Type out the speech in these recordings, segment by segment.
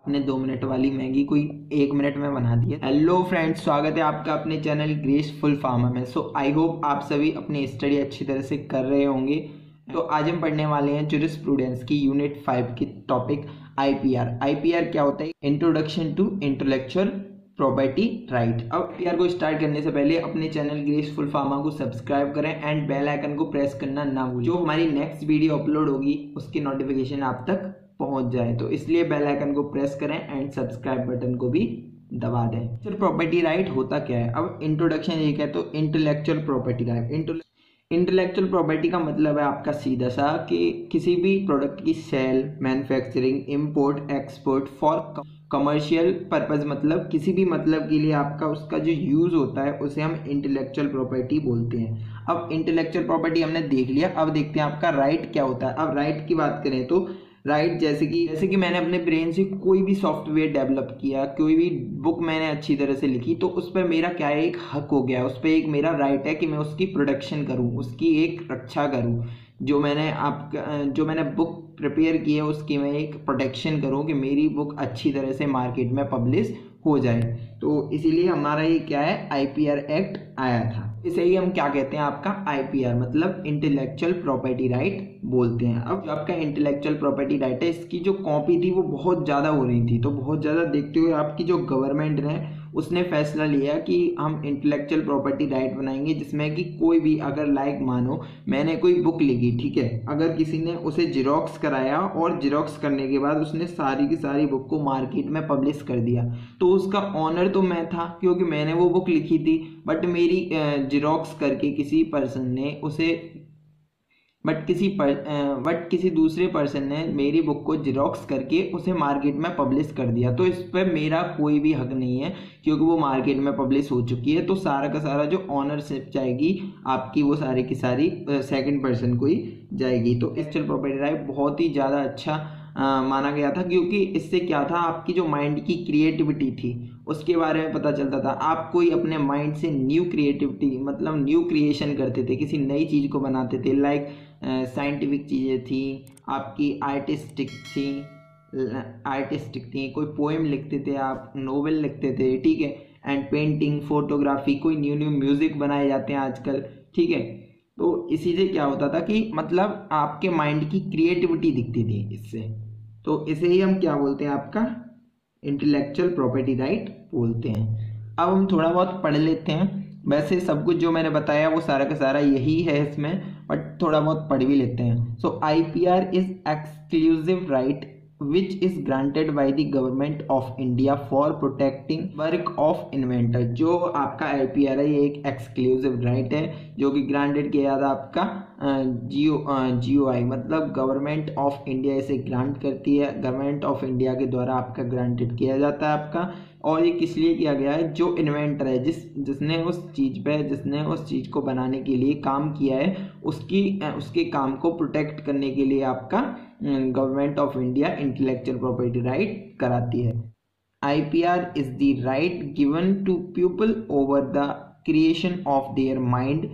अपने 2 मिनट वाली मैगी कोई 1 मिनट में बना दी है। हेलो फ्रेंड्स, स्वागत है आपका अपने चैनल ग्रेसफुल फार्मर में। सो आई होप आप सभी अपनी स्टडी अच्छी तरह से कर रहे होंगे। तो आज हम पढ़ने वाले हैं जूरिस्प्रूडेंस की यूनिट 5 की टॉपिक आईपीआर। आईपीआर क्या होता है? Introduction to intellectual property right. अब आईपीआर को स्टार्ट करने से पहले अपने चैनल ग्रेसफुल फार्मर को सब्सक्राइब करें एंड बेल आइकन को प्रेस करना ना भूलें। जो हमारी नेक्स्ट वीडियो अपलोड होगी उसकी नोटिफिकेशन आप तक पहुंच जाए, तो इसलिए बेल आइकन को प्रेस करें एंड सब्सक्राइब बटन को भी दबा दें। फिर प्रॉपर्टी राइट होता क्या है? अब इंट्रोडक्शन एक है तो intellectual property right. Intellectual property का मतलब है आपका सीधा सा कि किसी भी प्रोडक्ट की sale, manufacturing, import, export for commercial purpose, मतलब किसी भी मतलब के लिए आपका उसका जो यूज होता है उसे हम इंटेलेक्चुअल प्रॉपर्टी बोलते हैं। अब इंटेलेक्चुअल प्रॉपर्टी हमने देख लिया, अब देखते हैं आपका राइट क्या होता है। अब राइट की बात करें तो राइट जैसे कि मैंने अपने ब्रेन से कोई भी सॉफ्टवेयर डेवलप किया, कोई भी बुक मैंने अच्छी तरह से लिखी, तो उस पर मेरा क्या है, एक हक हो गया, उस पर एक मेरा राइट है कि मैं उसकी प्रोडक्शन करूं, उसकी एक रक्षा करूं। जो मैंने बुक प्रिपेयर की है उसकी मैं एक प्रोटेक्शन करूं कि मेरी बुक अच्छी तरह से मार्केट में पब्लिश हो जाए। तो इसीलिए हमारा ये क्या है, आईपीआर एक्ट आया था। इसे ही हम क्या कहते हैं, आपका आईपीआर मतलब इंटेलेक्चुअल प्रॉपर्टी राइट बोलते हैं। अब जो आपका इंटेलेक्चुअल प्रॉपर्टी राइट है, इसकी जो कॉपी थी वो बहुत ज़्यादा हो रही थी, तो बहुत ज़्यादा देखते हुए आपकी जो गवर्नमेंट ने उसने फैसला लिया कि हम इंटेलेक्चुअल प्रॉपर्टी राइट बनाएंगे, जिसमें कि कोई भी अगर मानो मैंने कोई बुक लिखी, ठीक है, अगर किसी ने उसे जिरोक्स कराया और जिरोक्स करने के बाद उसने सारी की सारी बुक को मार्केट में पब्लिश कर दिया, तो उसका ऑनर तो मैं था क्योंकि मैंने वो बुक लिखी थी। बट मेरी जिरोक्स करके किसी पर्सन ने उसे बट किसी दूसरे पर्सन ने मेरी बुक को जिरोक्स करके उसे मार्केट में पब्लिश कर दिया, तो इस पर मेरा कोई भी हक नहीं है क्योंकि वो मार्केट में पब्लिश हो चुकी है। तो सारा का सारा जो ऑनरशिप जाएगी आपकी, वो सारी की सारी सेकंड पर्सन को ही जाएगी। तो इंटेलेक्चुअल प्रॉपर्टी राइट बहुत ही ज़्यादा अच्छा माना गया था, क्योंकि इससे क्या था, आपकी जो माइंड की क्रिएटिविटी थी उसके बारे में पता चलता था। आप कोई अपने माइंड से न्यू क्रिएटिविटी मतलब न्यू क्रिएशन करते थे, किसी नई चीज़ को बनाते थे। लाइक साइंटिफिक चीज़ें थी, आपकी आर्टिस्टिक थी, कोई पोएम लिखते थे, आप नोवेल लिखते थे, ठीक है, एंड पेंटिंग, फोटोग्राफी, कोई न्यू म्यूज़िक बनाए जाते हैं आजकल, ठीक है। तो इसी से क्या होता था कि मतलब आपके माइंड की क्रिएटिविटी दिखती थी इससे। तो इसे ही हम क्या बोलते हैं, आपका इंटेलेक्चुअल प्रॉपर्टी राइट बोलते हैं। अब हम थोड़ा बहुत पढ़ लेते हैं। वैसे सब कुछ जो मैंने बताया वो सारा का सारा यही है इसमें, बट थोड़ा बहुत पढ़ भी लेते हैं। So IPR is exclusive right which is granted by the government of India for protecting work of inventor। जो आपका आईपीआर है ये एक एक्सक्लूसिव राइट है जो कि ग्रांटेड किया था आपका जीओआई मतलब गवर्नमेंट ऑफ इंडिया इसे ग्रांट करती है, गवर्नमेंट ऑफ इंडिया के द्वारा आपका ग्रांटेड किया जाता है आपका। और ये किस लिए किया गया है, जो इन्वेंटर है, जिसने उस चीज़ को बनाने के लिए काम किया है, उसके काम को प्रोटेक्ट करने के लिए आपका government of India intellectual property right कराती है। IPR is the right given to people over the creation of their mind.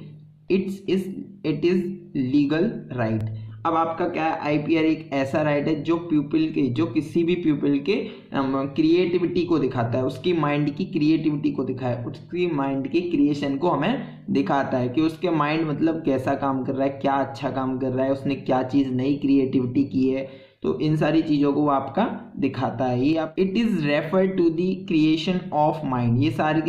It is legal right. अब आपका क्या है, आईपीआर एक ऐसा राइट है जो किसी भी पीपल के क्रिएटिविटी को दिखाता है, उसकी माइंड की क्रिएटिविटी को दिखाए, उसकी माइंड के क्रिएशन को हमें दिखाता है कि उसके माइंड मतलब कैसा काम कर रहा है, क्या अच्छा काम कर रहा है, उसने क्या चीज़ नई क्रिएटिविटी की है। तो इन सारी चीज़ों को वो आपका दिखाता है। It is refer to the creation of mind.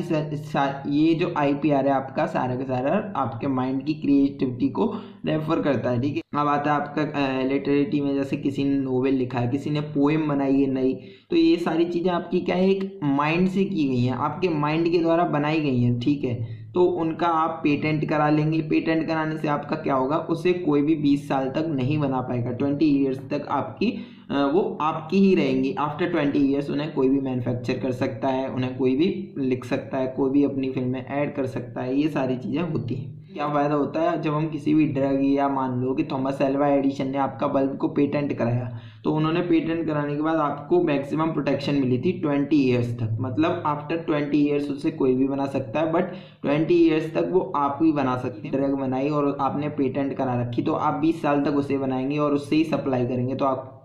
ये जो आईपीआर है आपका सारा का सारा आपके माइंड की क्रिएटिविटी को रेफर करता है, ठीक है। अब आता है आपका लिटरेटी में, जैसे किसी ने नोवेल लिखा है, किसी ने पोएम बनाई है नई, तो ये सारी चीज़ें आपकी क्या है, एक माइंड से की गई हैं, आपके माइंड के द्वारा बनाई गई हैं, ठीक है। तो उनका आप पेटेंट करा लेंगे। पेटेंट कराने से आपका क्या होगा, उसे कोई भी 20 साल तक नहीं बना पाएगा। 20 ईयर्स तक वो आपकी ही रहेंगी। आफ्टर 20 ईयर्स उन्हें कोई भी मैन्युफैक्चर कर सकता है, उन्हें कोई भी लिख सकता है, कोई भी अपनी फिल्म में ऐड कर सकता है। ये सारी चीज़ें होती हैं। क्या फ़ायदा होता है जब हम किसी भी ड्रग, या मान लो कि थॉमस एल्वा एडिसन ने आपका बल्ब को पेटेंट कराया, तो उन्होंने पेटेंट कराने के बाद आपको मैक्सिमम प्रोटेक्शन मिली थी 20 ईयर्स तक। मतलब आफ्टर 20 ईयर्स उसे कोई भी बना सकता है, बट 20 ईयर्स तक वो आप ही बना सकते हैं। ड्रग बनाई और आपने पेटेंट करा रखी, तो आप 20 साल तक उसे बनाएंगे और उससे ही सप्लाई करेंगे, तो आप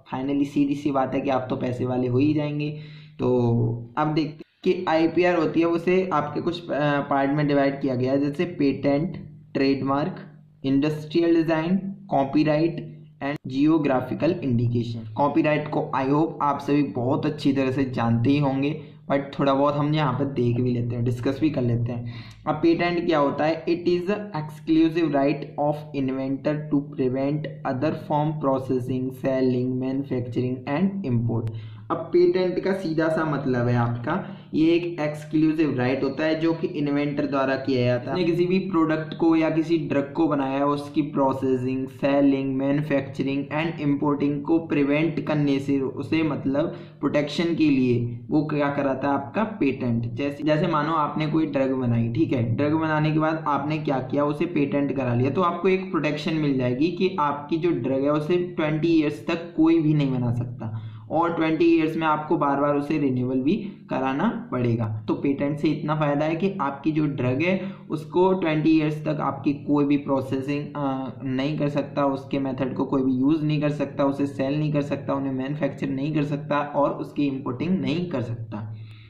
फाइनली सीधी सी बात है कि आप तो पैसे वाले हो ही जाएंगे। तो अब देखते हैं कि IPR होती है, उसे आपके कुछ पार्ट में डिवाइड किया गया है, जैसे patent, trademark, industrial design, copyright and geographical indication. Copyright को आई होप आप सभी बहुत अच्छी तरह से जानते ही होंगे, बट थोड़ा बहुत हम यहाँ पर देख भी लेते हैं, डिस्कस भी कर लेते हैं। अब पेटेंट क्या होता है? It is exclusive right of inventor to prevent other from processing, selling, manufacturing and import. अब पेटेंट का सीधा सा मतलब है आपका, ये एक एक्सक्लूसिव राइट होता है जो कि इन्वेंटर द्वारा किया जाता है। किसी भी प्रोडक्ट को या किसी ड्रग को बनाया है, उसकी processing, selling, manufacturing and importing को प्रिवेंट करने से, उसे मतलब प्रोटेक्शन के लिए वो क्या कराता है आपका पेटेंट। जैसे जैसे मानो आपने कोई ड्रग बनाई, ठीक है, ड्रग बनाने के बाद आपने क्या किया, उसे पेटेंट करा लिया, तो आपको एक प्रोटेक्शन मिल जाएगी कि आपकी जो ड्रग है उसे 20 ईयर्स तक कोई भी नहीं बना सकता, और 20 ईयर्स में आपको बार बार उसे रिन्यूअल भी कराना पड़ेगा। तो पेटेंट से इतना फायदा है कि आपकी जो ड्रग है उसको 20 ईयर्स तक आपकी कोई भी प्रोसेसिंग नहीं कर सकता, उसके मेथड को कोई भी यूज नहीं कर सकता, उसे सेल नहीं कर सकता, उन्हें मैन्युफैक्चर नहीं कर सकता और उसकी इंपोर्टिंग नहीं कर सकता।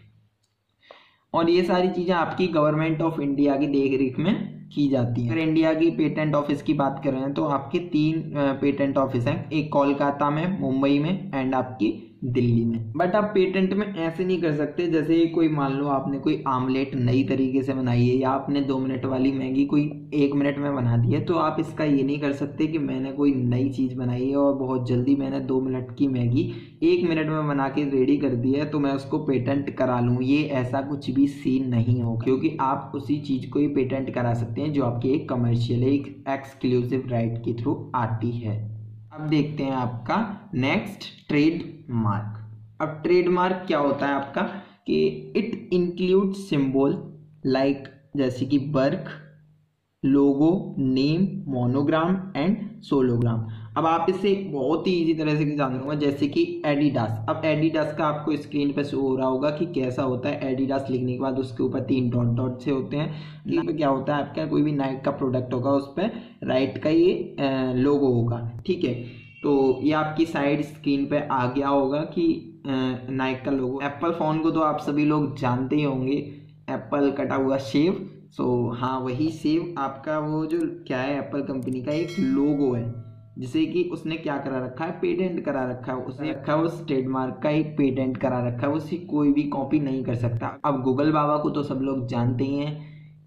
और ये सारी चीजें आपकी गवर्नमेंट ऑफ इंडिया की देख रेख में की जाती है। अगर इंडिया की पेटेंट ऑफिस की बात कर रहे हैं तो आपके 3 पेटेंट ऑफिस हैं, एक कोलकाता में, मुंबई में एंड आपकी दिल्ली में। बट आप पेटेंट में ऐसे नहीं कर सकते, जैसे कोई मान लो आपने कोई आमलेट नई तरीके से बनाई है, या आपने 2 मिनट वाली मैगी कोई 1 मिनट में बना दी है, तो आप इसका ये नहीं कर सकते कि मैंने कोई नई चीज़ बनाई है और बहुत जल्दी मैंने 2 मिनट की मैगी 1 मिनट में बना के रेडी कर दी है तो मैं उसको पेटेंट करा लूँ। ये ऐसा कुछ भी सीन नहीं हो, क्योंकि आप उसी चीज़ को ही पेटेंट करा सकते हैं जो आपकी एक कमर्शियल, एक एक्सक्लूसिव राइट के थ्रू आती है। अब देखते हैं आपका नेक्स्ट ट्रेडमार्क। अब ट्रेडमार्क क्या होता है आपका कि इट इंक्लूड सिंबल लाइक जैसे कि बर्क, logo, name, monogram and hologram. अब आप इसे बहुत ही इजी तरह से जान लूंगा, जैसे कि एडिडास। अब एडिडास का आपको स्क्रीन पे शो हो रहा होगा कि कैसा होता है। एडिडास लिखने के बाद उसके ऊपर 3 डॉट डॉट से होते हैं। यहाँ पे क्या होता है आपका, कोई भी नाइक का प्रोडक्ट होगा उस पर राइट का ये लोगो होगा, ठीक है। तो ये आपकी साइड स्क्रीन पे आ गया होगा कि नाइक का लोगो। एप्पल फोन को तो आप सभी लोग जानते ही होंगे, एप्पल कटा हुआ शेव। हाँ, वही सेव आपका वो जो क्या है, एप्पल कंपनी का एक लोगो है, जिसे कि उसने क्या करा रखा है, पेटेंट करा रखा है। उसने रखा है उस ट्रेडमार्क का एक पेटेंट करा रखा है, उससे कोई भी कॉपी नहीं कर सकता। अब गूगल बाबा को तो सब लोग जानते ही हैं,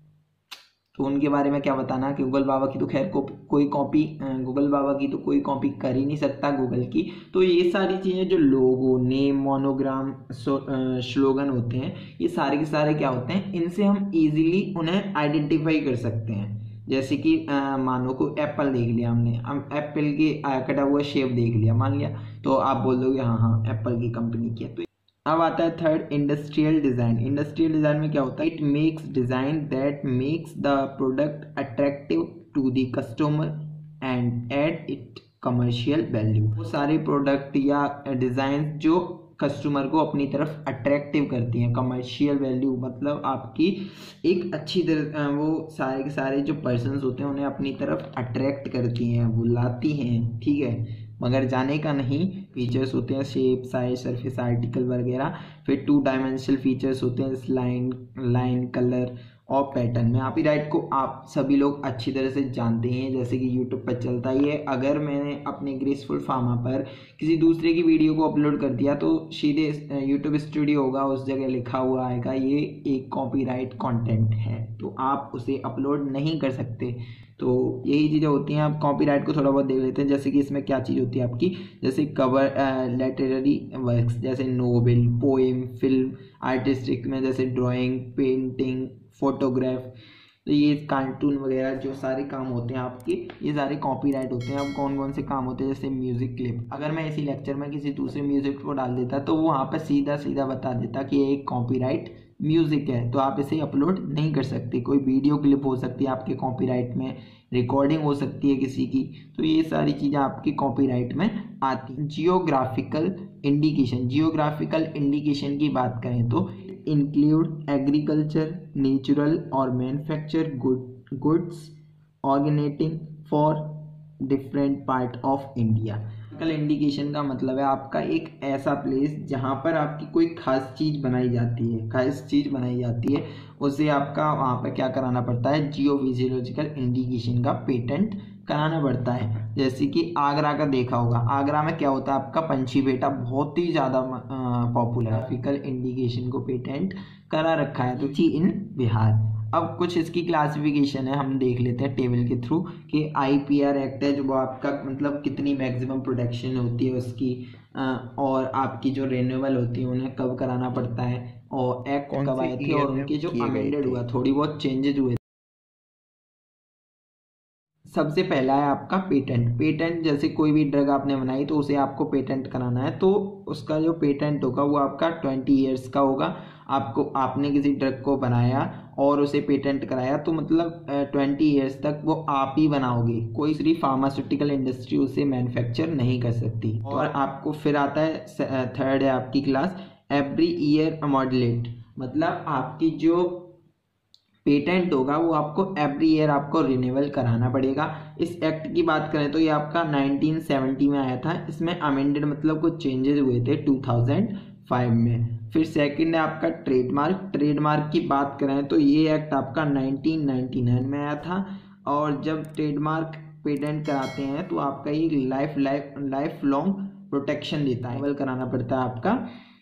तो उनके बारे में क्या बताना कि गूगल बाबा की तो खैर कोई कॉपी, गूगल बाबा की तो कोई कॉपी कर ही नहीं सकता गूगल की। तो ये सारी चीज़ें जो लोगो, नेम, मोनोग्राम, स्लोगन होते हैं, ये सारे के सारे क्या होते हैं, इनसे हम इजीली उन्हें आइडेंटिफाई कर सकते हैं। जैसे कि मानो को एप्पल देख लिया हमने, हम एप्पल के कटा हुआ शेप देख लिया, मान लिया, तो आप बोल दोगे हाँ हाँ एप्पल की कंपनी की है। तो अब आता है third, industrial design. Industrial design में क्या होता है, it makes design that makes the product attractive to the customer and add it commercial value. वो सारे प्रोडक्ट या डिजाइन जो कस्टमर को अपनी तरफ अट्रैक्टिव करती हैं। कमर्शियल वैल्यू मतलब आपकी एक अच्छी तरह, वो सारे के सारे जो पर्सन्स होते हैं उन्हें अपनी तरफ अट्रैक्ट करती हैं, बुलाती हैं, ठीक है, मगर जाने का नहीं। फीचर्स होते हैं शेप, साइज, सरफेस, आर्टिकल वगैरह। फिर 2 डायमेंशनल फीचर्स होते हैं, लाइन, कलर और पैटर्न में। कॉपीराइट को आप सभी लोग अच्छी तरह से जानते हैं, जैसे कि यूट्यूब पर चलता ही है। अगर मैंने अपने ग्रेसफुल फार्मा पर किसी दूसरे की वीडियो को अपलोड कर दिया तो सीधे यूट्यूब स्टूडियो होगा, उस जगह लिखा हुआ आएगा ये एक कॉपीराइट कंटेंट है, तो आप उसे अपलोड नहीं कर सकते। तो यही चीज़ें होती हैं। आप कॉपीराइट को थोड़ा बहुत देख लेते हैं, जैसे कि इसमें क्या चीज़ होती है आपकी, जैसे कवर लिटरेरी वर्क्स, जैसे नोवेल, पोएम, फिल्म, आर्टिस्टिक में जैसे ड्राइंग, पेंटिंग, फोटोग्राफ, तो ये कार्टून वगैरह जो सारे काम होते हैं आपके, ये सारे कॉपीराइट होते हैं। अब कौन कौन से काम होते हैं, जैसे म्यूज़िक क्लिप। अगर मैं इसी लेक्चर में किसी दूसरे म्यूज़िक को डाल देता तो वो वहाँ पर सीधा सीधा बता देता कि ये एक कॉपीराइट म्यूज़िक है, तो आप इसे अपलोड नहीं कर सकते। कोई वीडियो क्लिप हो सकती है आपके कॉपीराइट में, रिकॉर्डिंग हो सकती है किसी की, तो ये सारी चीज़ें आपकी कॉपीराइट में आती हैं। Geographical indication. जियोग्राफिकल इंडिकेशन की बात करें तो इंक्लूड एग्रीकल्चर, नेचुरल और manufacture goods originating for different part of India. Geographical indication का मतलब है आपका एक ऐसा प्लेस जहाँ पर आपकी कोई खास चीज़ बनाई जाती है, उसे आपका वहाँ पर क्या कराना पड़ता है, जियो फिजियोलॉजिकल इंडिकेशन का पेटेंट कराना पड़ता है। जैसे कि आगरा का देखा होगा, आगरा में क्या होता है, आपका पंछी बेटा बहुत ही ज़्यादा पॉपुलर, जियोग्राफिकल इंडिकेशन को पेटेंट करा रखा है, तो इन बिहार। अब कुछ इसकी क्लासिफिकेशन है, हम देख लेते हैं टेबल के थ्रू कि IPR एक्ट है जो वो आपका मतलब कितनी मैक्सिमम प्रोटेक्शन होती है उसकी, और आपकी जो रिन्यूअल होती है उन्हें कब कराना पड़ता है, और एक्ट कब आए थे और उनके जो अमेंडेड हुआ, थोड़ी बहुत चेंजेज हुए। सबसे पहला है आपका पेटेंट जैसे कोई भी ड्रग आपने बनाई तो उसे आपको पेटेंट कराना है, तो उसका जो पेटेंट होगा वो आपका 20 ईयर्स का होगा। आपने किसी ड्रग को बनाया और उसे पेटेंट कराया तो मतलब 20 ईयर्स तक वो आप ही बनाओगे, कोई सिर्फ फार्मास्यूटिकल इंडस्ट्री उसे मैन्युफैक्चर नहीं कर सकती। और आपको फिर आता है थर्ड है आपकी क्लास एवरी ईयर मॉडलेट, मतलब आपकी जो पेटेंट होगा वो आपको एवरी ईयर आपको रिन्यूअल कराना पड़ेगा। इस एक्ट की बात करें तो ये आपका 1970 में आया था, इसमें अमेंडेड मतलब कुछ चेंजेस हुए थे 2005 में। फिर सेकंड है आपका ट्रेडमार्क की बात करें तो ये एक्ट आपका 1999 में आया था, और जब ट्रेडमार्क पेटेंट कराते हैं तो आपका ये लाइफ लॉन्ग प्रोटेक्शन देता है, रिन्यूअल कराना पड़ता है आपका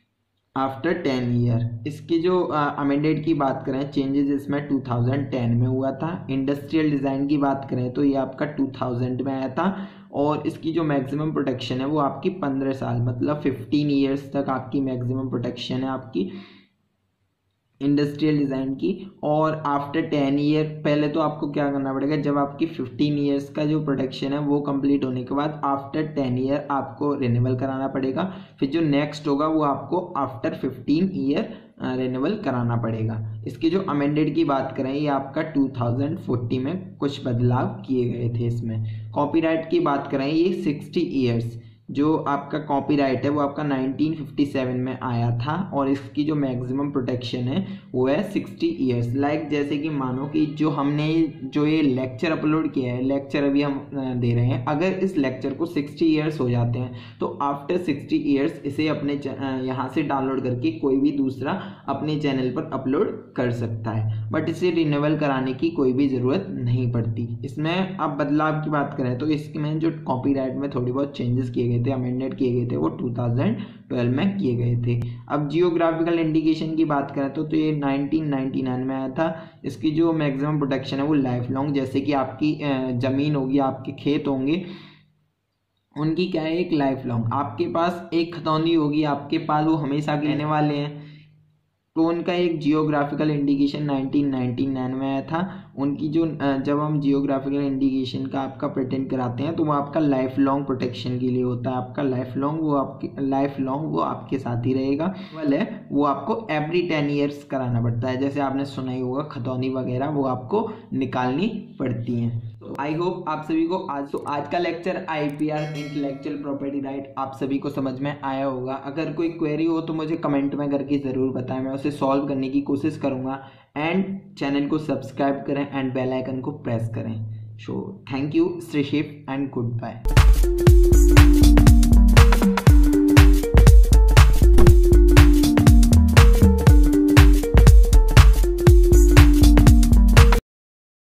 आफ्टर 10 ईयर। इसकी जो अमेंडेड की बात करें चेंजेस इसमें 2010 में हुआ था। इंडस्ट्रियल डिज़ाइन की बात करें तो ये आपका 2000 में आया था, और इसकी जो मैक्सिमम प्रोटेक्शन है वो आपकी 15 साल मतलब 15 ईयर्स तक आपकी मैक्सिमम प्रोटेक्शन है आपकी इंडस्ट्रियल डिज़ाइन की। और आफ्टर 10 ईयर, पहले तो आपको क्या करना पड़ेगा, जब आपकी 15 ईयर्स का जो प्रोटेक्शन है वो कंप्लीट होने के बाद आफ्टर 10 ईयर आपको रिन्यूअल कराना पड़ेगा। फिर जो नेक्स्ट होगा वो आपको आफ्टर 15 ईयर रिन्यूअल कराना पड़ेगा। इसके जो अमेंडेड की बात करें ये आपका 2040 में कुछ बदलाव किए गए थे। इसमें कॉपीराइट की बात करें ये 60 ईयर्स, जो आपका कॉपीराइट है वो आपका 1957 में आया था, और इसकी जो मैक्सिमम प्रोटेक्शन है वो है 60 ईयर्स। लाइक जैसे कि मानो कि जो हमने जो ये लेक्चर अपलोड किया है, लेक्चर अभी हम दे रहे हैं, अगर इस लेक्चर को 60 ईयर्स हो जाते हैं तो आफ्टर 60 ईयर्स इसे अपने यहाँ से डाउनलोड करके कोई भी दूसरा अपने चैनल पर अपलोड कर सकता है, बट इसे रिन्यूअल कराने की कोई भी ज़रूरत नहीं पड़ती। इसमें अब बदलाव की बात करें तो इसमें जो कॉपीराइट में थोड़ी बहुत चेंजेस किए गए थे, अमेंडेड किए गए थे, वो 2012 में किए गए थे। अब जियोग्राफिकल इंडिकेशन की बात करें तो ये 1999 में आया था। इसकी जो मैक्सिमम प्रोटेक्शन है वो लाइफ लॉन्ग, जैसे कि आपकी ज़मीन होगी, आपके खेत होंगे, उनकी क्या है एक लाइफ लॉन्ग। आपके पास एक खतौनी होगी आपके पास, वो हमेशा रहने वाले हैं, तो उनका एक जियोग्राफिकल इंडिकेशन 1999 में आया था। उनकी जो जब हम जियोग्राफिकल इंडिकेशन का आपका पेटेंट कराते हैं तो वो आपका लाइफ लॉन्ग प्रोटेक्शन के लिए होता है, आपका लाइफ लॉन्ग वो आपके साथ ही रहेगा। वो आपको एवरी 10 ईयर्स कराना पड़ता है, जैसे आपने सुना ही होगा खतौनी वगैरह वो आपको निकालनी पड़ती हैं। तो आई होप आप सभी को आज का lecture IPR intellectual property right आप सभी को समझ में आया होगा। अगर कोई क्वेरी हो तो मुझे कमेंट में करके ज़रूर बताएं, मैं उसे सॉल्व करने की कोशिश करूँगा। एंड चैनल को सब्सक्राइब करें एंड बेल आइकन को प्रेस करें। So thank you, stay safe and good bye.